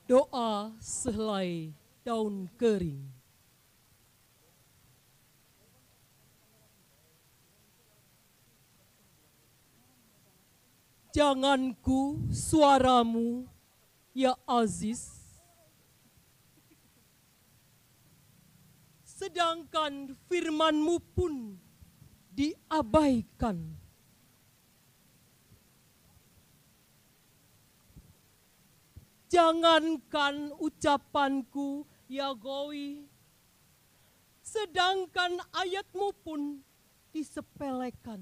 Doa sehelai daun kering. Janganku suaramu, ya Aziz, sedangkan firmanmu pun diabaikan. Jangankan ucapanku, ya Gawi, sedangkan ayatmu pun disepelekan.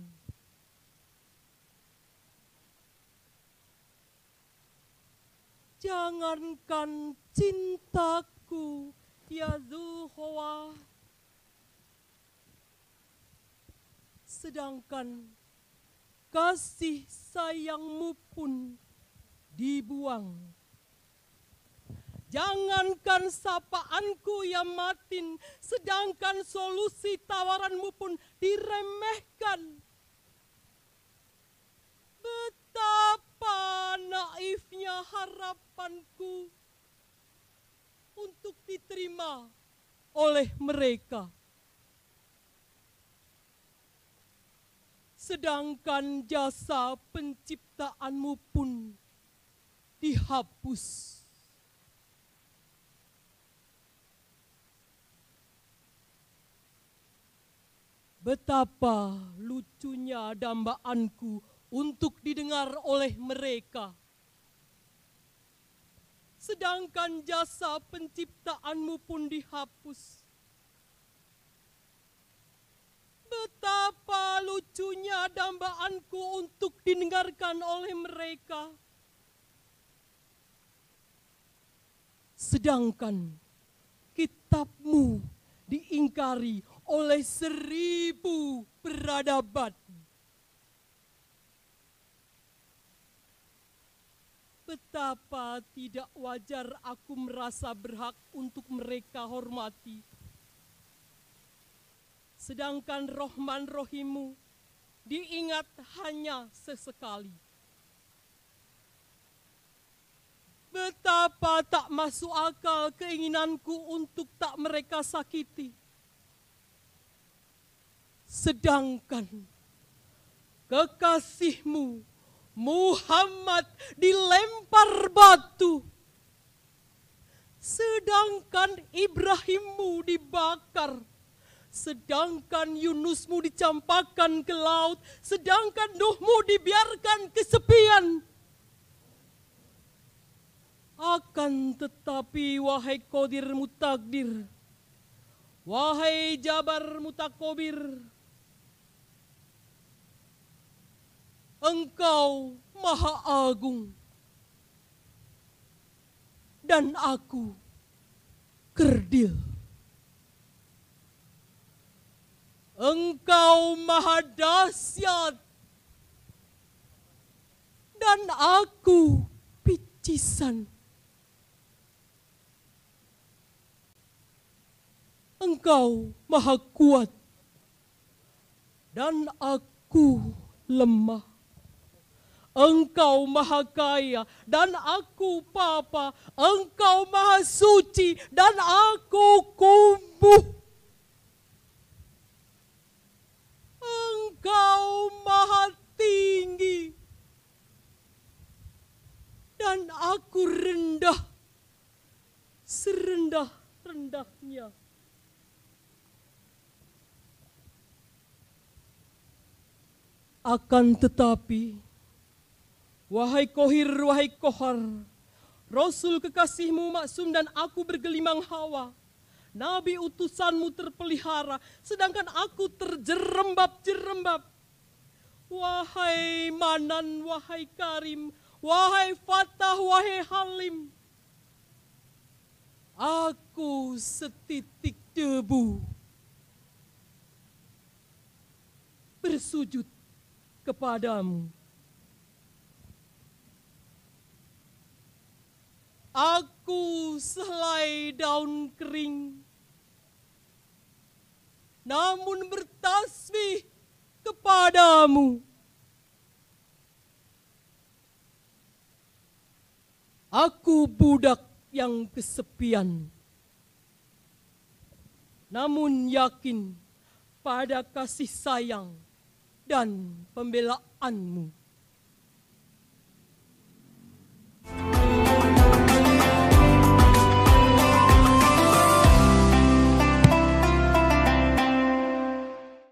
Jangankan cintaku, ya Zuhwa, sedangkan kasih sayangmu pun dibuang. Jangankan sapaanku, ya Matin, sedangkan solusi tawaranmu pun diremehkan. Betapa naifnya harapanku untuk diterima oleh mereka. Sedangkan jasa penciptaanmu pun dihapus. Betapa lucunya dambaanku untuk didengar oleh mereka. Sedangkan jasa penciptaanmu pun dihapus. Betapa lucunya dambaanku untuk didengarkan oleh mereka. Sedangkan kitabmu diingkari oleh 1000 peradaban. Betapa tidak wajar aku merasa berhak untuk mereka hormati. Sedangkan Rohman Rohimu diingat hanya sesekali. Betapa tak masuk akal keinginanku untuk tak mereka sakiti. Sedangkan kekasihmu Muhammad dilempar batu. Sedangkan Ibrahimmu dibakar. Sedangkan Yunusmu dicampakkan ke laut. Sedangkan Nuhmu dibiarkan kesepian. Akan tetapi wahai Qadir Mutakdir, wahai Jabar Mutakobir, Engkau Maha Agung dan aku kerdil. Engkau Maha Dahsyat dan aku picisan. Engkau Maha Kuat dan aku lemah. Engkau Maha Kaya dan aku papa. Engkau Maha Suci dan aku kumuh. Engkau Maha Tinggi dan aku rendah serendah-rendahnya. Akan tetapi, wahai Kohir, wahai Kohar, Rasul kekasihmu maksum dan aku bergelimang hawa. Nabi utusanmu terpelihara, sedangkan aku terjerembab-jerembab. Wahai Manan, wahai Karim, wahai Fatah, wahai Halim. Aku setitik debu bersujud kepadamu. Aku sehelai daun kering, namun bertasbih kepadamu. Aku budak yang kesepian. Namun yakin pada kasih sayang dan pembelaanmu.